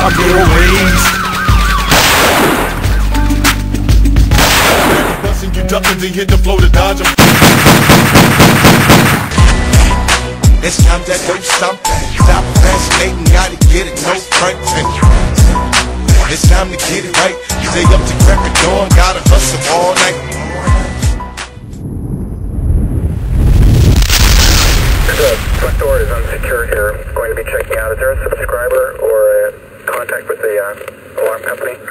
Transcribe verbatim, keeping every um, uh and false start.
my good old ways. Busting you ducking, then hit the floor to dodge 'em. It's time to do something. Stop fascinating, gotta get it, no frontin'. It's time to get it right. Stay up to crack of dawn, gotta hustle all night. The front door is unsecure here. Going to be checking out. Is there a subscriber or a contact with the uh, alarm company?